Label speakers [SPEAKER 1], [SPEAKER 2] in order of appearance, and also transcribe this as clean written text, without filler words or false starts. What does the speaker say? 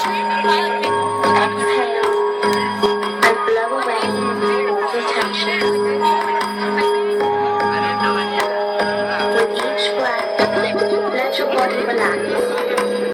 [SPEAKER 1] Exhale and blow away your tension. With each breath, let your body relax.